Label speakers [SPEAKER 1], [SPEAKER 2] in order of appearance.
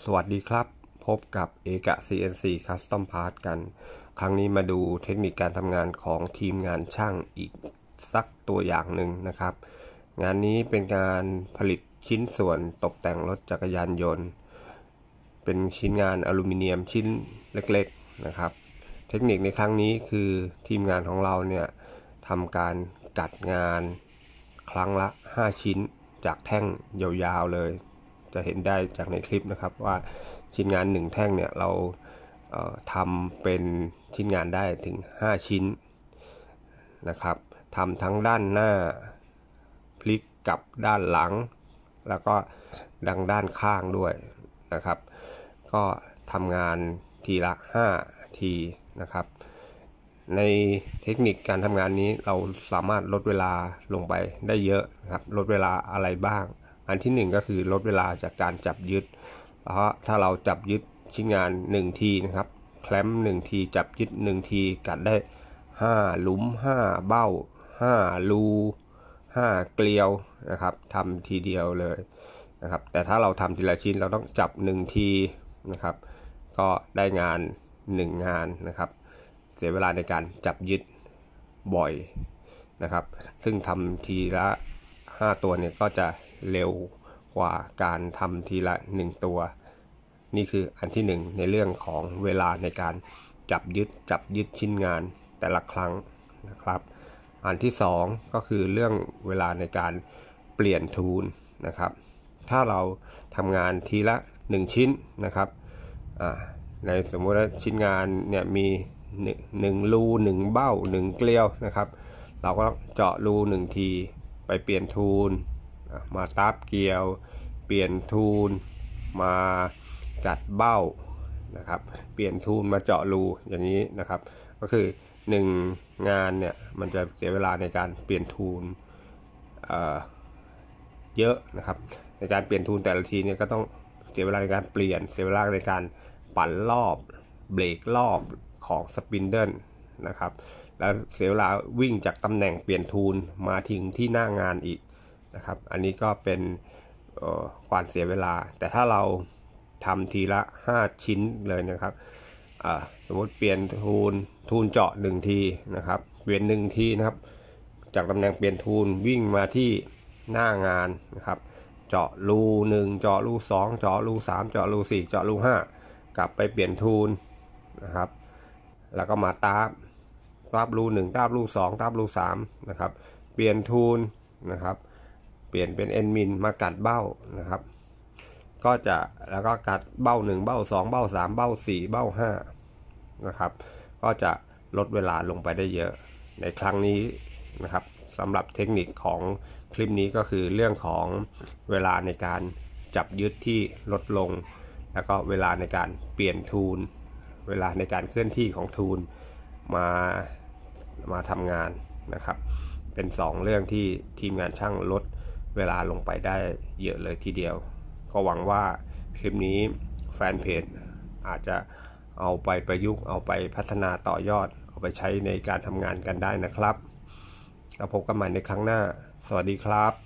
[SPEAKER 1] สวัสดีครับพบกับเอกะ CNC Custom Part กันครั้งนี้มาดูเทคนิคการทำงานของทีมงานช่างอีกสักตัวอย่างหนึ่งนะครับงานนี้เป็นการผลิตชิ้นส่วนตกแต่งรถจักรยานยนต์เป็นชิ้นงานอลูมิเนียมชิ้นเล็กๆนะครับเทคนิคในครั้งนี้คือทีมงานของเราเนี่ยทำการกัดงานครั้งละ5ชิ้นจากแท่งยาวๆเลยจะเห็นได้จากในคลิปนะครับว่าชิ้นงาน1แท่งเนี่ยเราทำเป็นชิ้นงานได้ถึง5ชิ้นนะครับทำทั้งด้านหน้าพลิกกับด้านหลังแล้วก็ด้านข้างด้วยนะครับก็ทำงานทีละ5ทีนะครับในเทคนิคการทำงานนี้เราสามารถลดเวลาลงไปได้เยอะนะครับลดเวลาอะไรบ้างอันที่1ก็คือลดเวลาจากการจับยึดเพราะถ้าเราจับยึดชิ้นงาน1ทีนะครับแคลมป์1ทีจับยึด1ทีกัดได้5หลุม5เบ้า5รู5เกลียวนะครับทำทีเดียวเลยนะครับแต่ถ้าเราทำทีละชิ้นเราต้องจับ1ทีนะครับก็ได้งาน1งานนะครับเสียเวลาในการจับยึดบ่อยนะครับซึ่งทำทีละ5ตัวเนี่ยก็จะเร็วกว่าการทำทีละ1ตัวนี่คืออันที่1ในเรื่องของเวลาในการจับยึดชิ้นงานแต่ละครั้งนะครับอันที่2ก็คือเรื่องเวลาในการเปลี่ยนทูลนะครับถ้าเราทำงานทีละ1ชิ้นนะครับในสมมติว่าชิ้นงานเนี่ยมี1รู1เบ้า1เกลียวนะครับเราก็เจาะรู1ทีไปเปลี่ยนทูลมาตับเกลียวเปลี่ยนทูลมากัดเบ้านะครับเปลี่ยนทูลมาเจาะรูอย่างนี้นะครับก็คือ1งานเนี่ยมันจะเสียเวลาในการเปลี่ยนทูลเยอะนะครับในการเปลี่ยนทูลแต่ละทีเนี่ยก็ต้องเสียเวลาในการเปลี่ยนเสียเวลาในการปั่นรอบเบรกรอบของสปินเดิลนะครับแล้วเสียเวลาวิ่งจากตำแหน่งเปลี่ยนทูลมาถึงที่หน้างานอีกนะครับอันนี้ก็เป็นความเสียเวลาแต่ถ้าเราทำทีละ5ชิ้นเลยนะครับสมมติเปลี่ยนทูลเจาะ1ทีนะครับเปลี่ยน1ทีนะครับจากตำแหน่งเปลี่ยนทูลวิ่งมาที่หน้างานนะครับเจาะรู1เจาะรู2เจาะรู3เจาะรู4เจาะรู5กลับไปเปลี่ยนทูลนะครับแล้วก็มาตับรู1ตับรู2ตับรู3นะครับเปลี่ยนทูลนะครับเปลี่ยนเป็นเอ็นมินมากัดเบ้านะครับก็จะแล้วก็กัดเบ้า1เบ้า2เบ้า3เบ้า4เบ้า5นะครับก็จะลดเวลาลงไปได้เยอะในครั้งนี้นะครับสำหรับเทคนิคของคลิปนี้ก็คือเรื่องของเวลาในการจับยึดที่ลดลงแล้วก็เวลาในการเปลี่ยนทูลเวลาในการเคลื่อนที่ของทูลมาทำงานนะครับเป็น2เรื่องที่ทีมงานช่างลดเวลาลงไปได้เยอะเลยทีเดียวก็หวังว่าคลิปนี้แฟนเพจอาจจะเอาไปประยุกต์เอาไปพัฒนาต่อยอดเอาไปใช้ในการทำงานกันได้นะครับแล้วพบกันใหม่ในครั้งหน้าสวัสดีครับ